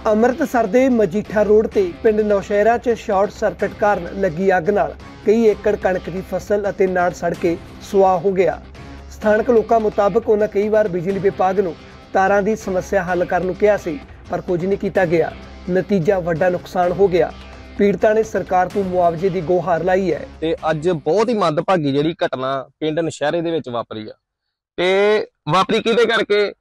ਅੰਮ੍ਰਿਤਸਰ ਦੇ ਮਜੀਠਾ ਰੋਡ ਤੇ ਪਿੰਡ ਨੌਸ਼ਹਿਰਾ 'ਚ ਸ਼ਾਰਟ ਸਰਕਟ ਕਾਰਨ ਲੱਗੀ ਅੱਗ ਨਾਲ ਕਈ ਏਕੜ ਕਣਕ ਦੀ ਫਸਲ ਅਤੇ ਨਾੜ ਸੜ ਕੇ ਸੁਆਹ ਹੋ ਗਿਆ। ਸਥਾਨਕ ਲੋਕਾਂ ਮੁਤਾਬਕ ਉਹਨਾਂ ਕਈ ਵਾਰ ਬਿਜਲੀ ਵਿਭਾਗ ਨੂੰ ਤਾਰਾਂ ਦੀ ਸਮੱਸਿਆ ਹੱਲ ਕਰਨ ਨੂੰ ਕਿਹਾ ਸੀ, ਪਰ ਕੁਝ ਨਹੀਂ ਕੀਤਾ ਗਿਆ। ਨਤੀਜਾ ਵੱਡਾ ਨੁਕਸਾਨ ਹੋ ਗਿਆ। ਪੀੜਤਾਂ ਨੇ ਸਰਕਾਰ ਤੋਂ ਮੁਆਵਜ਼ੇ ਦੀ ਗੁਹਾਰ ਲਾਈ ਹੈ। ਤੇ ਅੱਜ ਬਹੁਤ ਹੀ ਮੰਦਭਾਗੀ ਜਿਹੜੀ ਘਟਨਾ ਪਿੰਡ ਨੌਸ਼ਹਿਰੇ ਦੇ ਵਿੱਚ ਵਾਪਰੀ ਆ ਤੇ ਵਾਪਰੀ ਕਿਹਦੇ ਕਰਕੇ?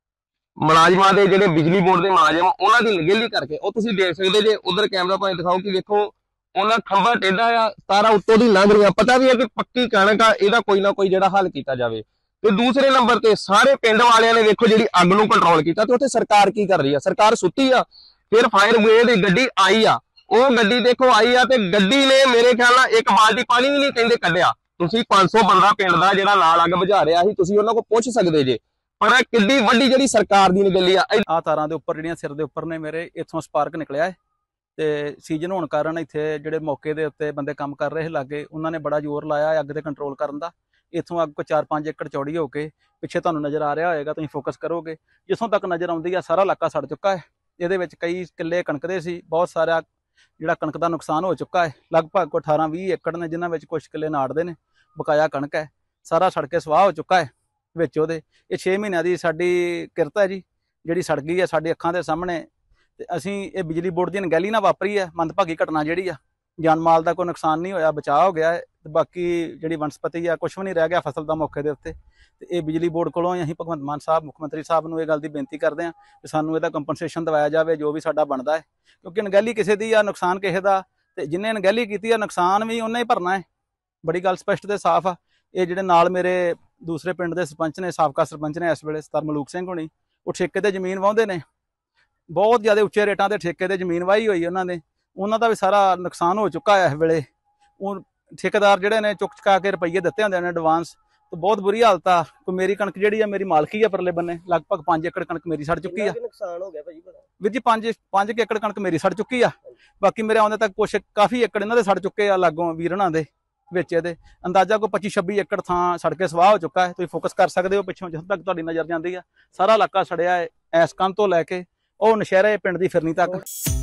ਮੁਲਾਜ਼ਮਾਂ ਦੇ ਜਿਹੜੇ ਬਿਜਲੀ ਬੋਰਡ ਦੇ ਮੁਲਾਜ਼ਮ ਉਹਨਾਂ ਦੀ ਨਿਗਹਿਲੀ ਕਰਕੇ। ਉਹ ਤੁਸੀਂ ਦੇਖ ਸਕਦੇ ਜੇ, ਉਧਰ ਕੈਮਰਾ ਭਾਵੇਂ ਦਿਖਾਓ ਕਿ ਵੇਖੋ ਉਹਨਾਂ ਖੰਭਾ ਟੇਢਾ ਆ, ਤਾਰਾਂ ਉੱਤੋਂ ਦੀ ਲੰਘ ਰਹੀਆਂ। ਪਤਾ ਵੀ ਹੈ ਕਿ ਪੱਕੀ ਕਣਕ ਆ, ਇਹਦਾ ਕੋਈ ਨਾ ਕੋਈ ਜਿਹੜਾ ਹੱਲ ਕੀਤਾ ਜਾਵੇ। ਤੇ ਦੂਸਰੇ ਨੰਬਰ ਤੇ ਸਾਰੇ ਪਿੰਡ ਵਾਲਿਆਂ ਨੇ ਵੇਖੋ ਜਿਹੜੀ ਅੱਗ ਨੂੰ ਕੰਟਰੋਲ ਕੀਤਾ, ਤੇ ਉੱਥੇ ਸਰਕਾਰ ਕੀ ਕਰ ਰਹੀ ਆ? ਸਰਕਾਰ ਸੁੱਤੀ ਆ। ਫਿਰ ਫਾਇਰ ਬ੍ਰਿਗੇਡ ਦੀ ਗੱਡੀ ਆਈ ਆ, ਉਹ ਗੱਡੀ ਦੇਖੋ ਆਈ ਆ, ਤੇ ਗੱਡੀ ਨੇ ਮੇਰੇ ਖਿਆਲ ਨਾਲ ਇੱਕ ਬਾਲਟੀ ਪਾਣੀ ਵੀ ਨਹੀਂ ਕਹਿੰਦੇ ਕੱਢਿਆ। ਤੁਸੀਂ 500 ਬੰਦਾ ਪਿੰਡ ਦਾ ਜਿਹੜਾ ਨਾਲ ਅੱਗ ਬੁਝਾ ਰਿਹਾ ਸੀ, ਤੁਸੀਂ ਉਹਨਾਂ ਕੋਲ ਪੁੱਛ ਸਕਦੇ ਜੇ। ਪਰ ਕਿੱਡੀ ਵੱਡੀ ਜਿਹੜੀ ਸਰਕਾਰ ਦੀ ਨਿਗਲੀ ਆ ਤਾਰਾਂ ਦੇ ਉੱਪਰ ਜਿਹੜੀਆਂ ਸਿਰ ਦੇ ਉੱਪਰ ਨੇ ਮੇਰੇ, ਇੱਥੋਂ ਸਪਾਰਕ ਨਿਕਲਿਆ ਹੈ। ਤੇ ਸੀਜ਼ਨ ਹੋਣ ਕਾਰਨ ਇੱਥੇ ਜਿਹੜੇ ਮੌਕੇ ਦੇ ਉੱਤੇ ਬੰਦੇ ਕੰਮ ਕਰ ਰਹੇ ਲਾਗੇ, ਉਹਨਾਂ ਨੇ ਬੜਾ ਜ਼ੋਰ ਲਾਇਆ ਅੱਗ ਤੇ ਕੰਟਰੋਲ ਕਰਨ ਦਾ। ਇੱਥੋਂ ਅੱਗ ਕੋ 4-5 ਏਕੜ ਚੌੜੀ ਹੋ ਕੇ ਪਿੱਛੇ ਤੁਹਾਨੂੰ ਨਜ਼ਰ ਆ ਰਿਹਾ ਹੋਏਗਾ, ਤੁਸੀਂ ਫੋਕਸ ਕਰੋਗੇ, ਜਿੱਥੋਂ ਤੱਕ ਨਜ਼ਰ ਆਉਂਦੀ ਆ ਸਾਰਾ ਇਲਾਕਾ ਸੜ ਚੁੱਕਾ ਹੈ। ਇਹਦੇ ਵਿੱਚ ਕਈ ਕਿੱਲੇ ਕਣਕ ਦੇ ਸੀ, ਬਹੁਤ ਸਾਰਾ ਜਿਹੜਾ ਕਣਕ ਦਾ ਨੁਕਸਾਨ ਹੋ ਚੁੱਕਾ ਹੈ। ਲਗਭਗ ਕੋ 18-20 ਏਕੜ ਨੇ, ਜਿਨ੍ਹਾਂ ਵਿੱਚ ਕੁਝ ਕਿੱਲੇ ਨਾੜ ਦੇ ਨੇ, ਬਕਾਇਆ ਕਣਕ ਹੈ, ਸਾਰਾ ਸੜ ਕੇ ਸਵਾਹ ਹੋ ਚੁੱਕਾ ਹੈ। ਵਿੱਚ ਉਹਦੇ ਇਹ 6 ਮਹੀਨਿਆਂ ਦੀ ਸਾਡੀ ਕਿਰਤ ਹੈ ਜੀ, ਜਿਹੜੀ ਸੜ ਗਈ ਹੈ ਸਾਡੀ ਅੱਖਾਂ ਦੇ ਸਾਹਮਣੇ। ਤੇ ਅਸੀਂ ਇਹ ਬਿਜਲੀ ਬੋਰਡ ਦੀ ਅਣਗਹਿਲੀ ਨਾਲ ਵਾਪਰੀ ਹੈ ਮੰਦਭਾਗੀ ਘਟਨਾ ਜਿਹੜੀ ਆ। ਜਾਨ ਮਾਲ ਦਾ ਕੋਈ ਨੁਕਸਾਨ ਨਹੀਂ ਹੋਇਆ, ਬਚਾਅ ਹੋ ਗਿਆ ਹੈ। ਤੇ ਬਾਕੀ ਜਿਹੜੀ ਵਨਸਪਤੀ ਆ, ਕੁਝ ਵੀ ਨਹੀਂ ਰਹਿ ਗਿਆ ਫਸਲ ਦਾ ਮੌਕੇ ਦੇ ਉੱਤੇ। ਤੇ ਇਹ ਬਿਜਲੀ ਬੋਰਡ ਕੋਲੋਂ ਅਸੀਂ ਭਗਵੰਤ ਮਾਨ ਸਾਹਿਬ, ਮੁੱਖ ਮੰਤਰੀ ਸਾਹਿਬ ਨੂੰ ਇਹ ਗੱਲ ਦੀ ਬੇਨਤੀ ਕਰਦੇ ਹਾਂ ਕਿ ਸਾਨੂੰ ਇਹਦਾ ਕੰਪਨਸੇਸ਼ਨ ਦਿਵਾਇਆ ਜਾਵੇ, ਜੋ ਵੀ ਸਾਡਾ ਬਣਦਾ ਹੈ। ਕਿਉਂਕਿ ਅਣਗਹਿਲੀ ਕਿਸੇ ਦੀ ਆ, ਨੁਕਸਾਨ ਕਿਸੇ ਦਾ, ਤੇ ਜਿੰਨੇ ਅਣਗਹਿਲੀ ਕੀਤੀ ਆ ਨੁਕਸਾਨ ਵੀ ਉਹਨੇ ਹੀ ਭਰਨਾ ਹੈ। ਬੜੀ ਗੱਲ ਸਪਸ਼ਟ ਤੇ ਸਾਫ਼ ਆ। ਇਹ ਜਿਹੜੇ ਨਾਲ ਮੇਰੇ ਦੂਸਰੇ ਪਿੰਡ ਦੇ ਸਰਪੰਚ ਨੇ, ਸਾਬਕਾ ਸਰਪੰਚ ਨੇ ਇਸ ਵੇਲੇ ਸਰ ਮਲੂਕ ਸਿੰਘ ਹੋਣੀ, ਉਹ ਠੇਕੇ ਤੇ ਜ਼ਮੀਨ ਵਾਹੁੰਦੇ ਨੇ, ਬਹੁਤ ਜ਼ਿਆਦਾ ਉੱਚੇ ਰੇਟਾਂ ਤੇ ਠੇਕੇ ਤੇ ਜ਼ਮੀਨ ਵਾਹੀ ਹੋਈ ਉਹਨਾਂ ਨੇ। ਉਹਨਾਂ ਦਾ ਵੀ ਸਾਰਾ ਨੁਕਸਾਨ ਹੋ ਚੁੱਕਾ ਹੈ ਇਸ ਵੇਲੇ। ਉਹ ਠੇਕੇਦਾਰ ਜਿਹੜੇ ਨੇ ਚੁੱਕ ਚੁਕਾ ਕੇ ਰੁਪਈਏ ਦਿੱਤੇ ਹੁੰਦੇ ਨੇ ਐਡਵਾਂਸ, ਤੇ ਬਹੁਤ ਬੁਰੀ ਹਾਲਤ ਆ। ਕੋਈ ਮੇਰੀ ਕਣਕ ਜਿਹੜੀ ਆ, ਮੇਰੀ ਮਾਲਕੀ ਆ ਪਰਲੇ ਬੰਨੇ, ਲਗਭਗ 5 ਏਕੜ ਕਣਕ ਮੇਰੀ ਸੜ ਚੁੱਕੀ ਆ। ਨੁਕਸਾਨ ਹੋ ਗਿਆ ਭਾਜੀ ਵੀਰ ਜੀ, 5 ਏਕੜ ਕਣਕ ਮੇਰੀ ਸੜ ਚੁੱਕੀ ਆ। ਬਾਕੀ ਮੇਰੇ ਆਉਂਦੇ ਤੱਕ ਕੁਛ ਕਾਫੀ ਏਕੜ ਇਹਨਾਂ ਦੇ ਸੜ ਚੁੱਕੇ ਆ, ਲਾਗੋਂ ਵੀਰਨਾਂ ਦੇ ਵਿੱਚ। ਇਹਦੇ ਅੰਦਾਜ਼ਾ ਕੋਈ 25-26 ਏਕੜ ਥਾਂ ਸੜ ਕੇ ਸਵਾਹ ਹੋ ਚੁੱਕਾ ਹੈ। ਤੁਸੀਂ ਫੋਕਸ ਕਰ ਸਕਦੇ ਹੋ ਪਿੱਛੋਂ, ਜਿੱਥੋਂ ਤੱਕ ਤੁਹਾਡੀ ਨਜ਼ਰ ਜਾਂਦੀ ਆ ਸਾਰਾ ਇਲਾਕਾ ਸੜਿਆ ਹੈ, ਐਸ ਕੰਨ ਤੋਂ ਲੈ ਕੇ ਉਹ ਨੌਸ਼ਹਿਰੇ ਪਿੰਡ ਦੀ ਫਿਰਨੀ ਤੱਕ।